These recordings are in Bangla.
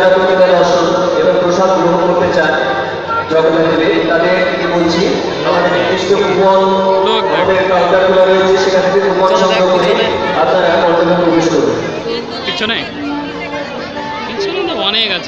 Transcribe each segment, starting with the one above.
যারা প্রতিমা দর্শন এবং প্রসাদ গ্রহণ করতে চান জগন্নাথ দেবে তাদের কি বলছি, আমাদের নির্দিষ্ট কুপন আমাদের কাউন্টার খোলা রয়েছে, সেখান থেকে কুপন সংগ্রহ করে আপনারা মণ্ডপে প্রবেশ করুন। পিছনে পিছনে তো অনেক আছে।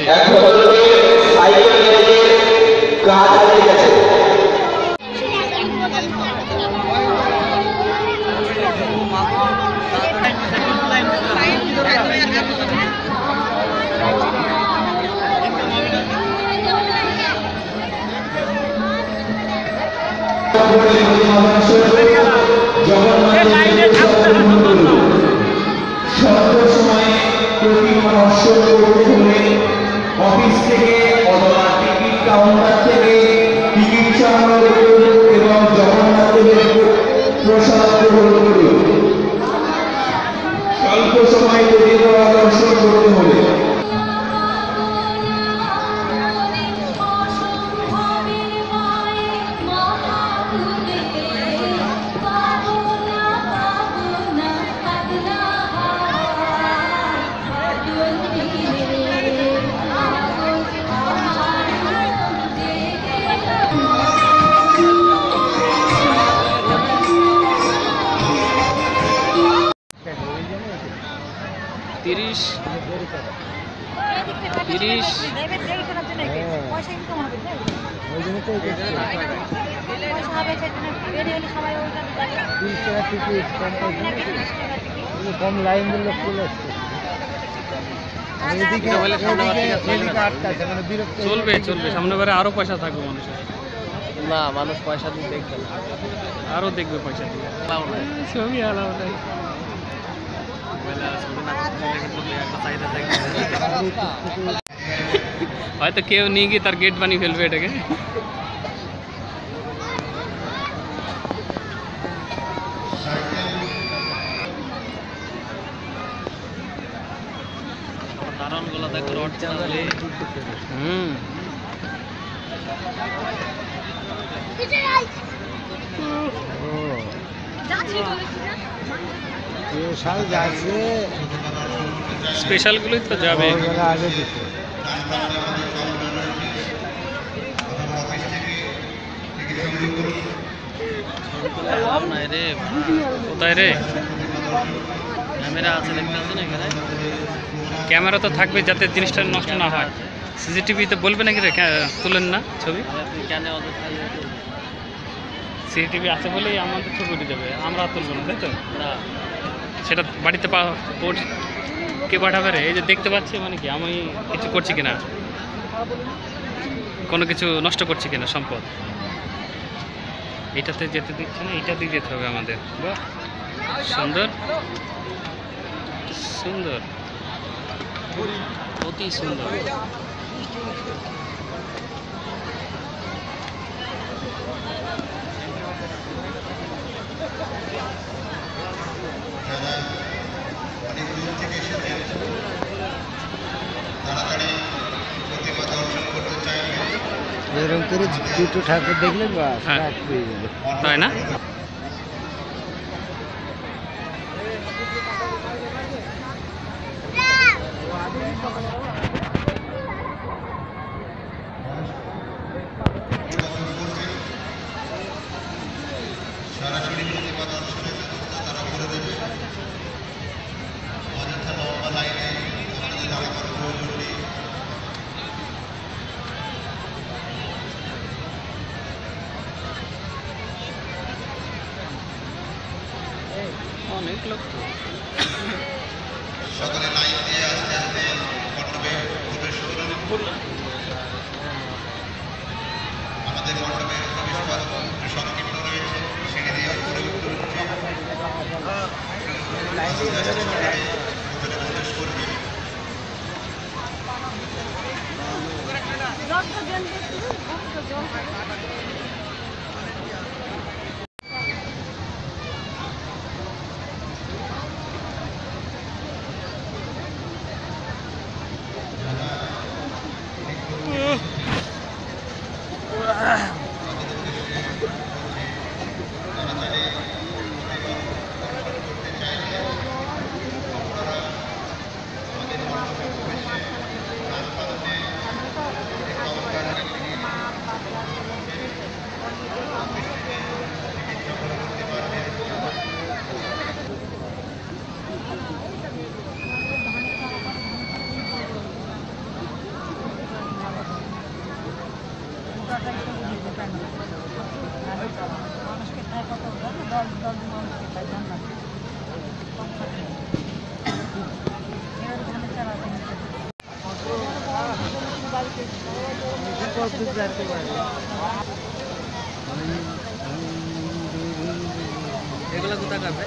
অফিস থেকে অথবা টিকিট কাউন্টার থেকে টিকিট সংগ্রহ করুন এবং জগন্নাথ দেবের প্রসাদ গ্রহণ করুন। স্বল্প সময় প্রতিমা দর্শন করতে হলে কম লাইন দিলে ফুল আসছে। চলবে চলবে, সামনে বারে আরো পয়সা থাকবে মানুষের। না, মানুষ পয়সা দিয়ে দেখবে না, আরো দেখবে পয়সা দিয়ে। ছবি আলাও নাই, হয়তো কেউ নিয়ে গিয়ে তার গেট বানিয়ে ফেলবে এটাকে। দারণগুলো দেখো, রড চালালে স্পেশাল গুলোই তো যাবে। কোথায় রে ক্যামেরা আছে, দেখতে পাচ্ছেন এখানে? ক্যামেরা তো থাকবে যাতে জিনিসটা নষ্ট না হয়। সিসিটিভিতে বলবে নাকি রে তুলেন না ছবি? সিসিটিভি আছে বলেই আমাদের ছবি উঠে যাবে, আমরা তুলবো না, তাই তো? সেটা বাড়িতে কে পাঠাবে রে? এই যে দেখতে পাচ্ছি, মানে কি আমি কিছু করছি কিনা, কোনো কিছু নষ্ট করছি কিনা সম্পদ। এটাতে যেতে দিচ্ছে না, এটা দিয়ে যেতে হবে আমাদের। বাহ, সুন্দর সুন্দর, অতি সুন্দর। এরকম করে দুটো ঠাকুর দেখলে তাই না? সরাসরি প্রতিমা দর্শনের ব্যবস্থা তারা করে দেবে। অযথা লম্বা লাইনে আমাদের দাঁড়া করার প্রয়োজন নেই। অনেক লোক তো। সকলে লাইন দিয়ে আস্তে আস্তে মণ্ডপে প্রবেশ করুন। আমাদের মণ্ডপের প্রবেশ পথ সংকীর্ণ রয়েছে, সিঁড়ি দিয়ে উপরে উঠতে হচ্ছে। আস্তে আস্তে সকলে ভিতরে প্রবেশ করবে। এগুলো কোথায় কাটবে?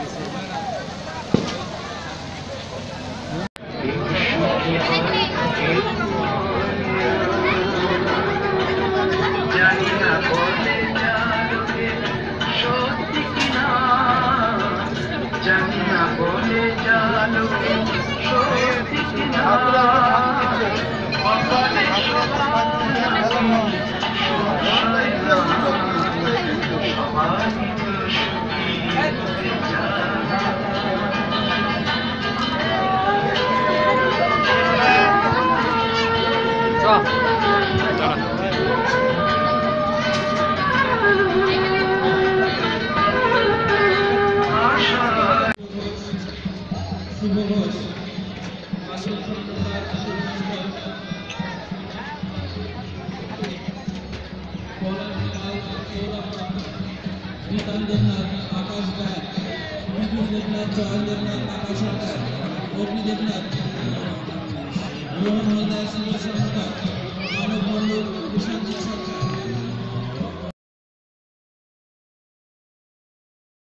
দেবনাথ, আকাশ গায়, বিপুল দেবনাথ, জয় দেবনাথ, আকাশ সরকার, অগ্নি দেবনাথ, রোহন হালদার, শিব সরকার, মানব মন্ডল, প্রশান্ত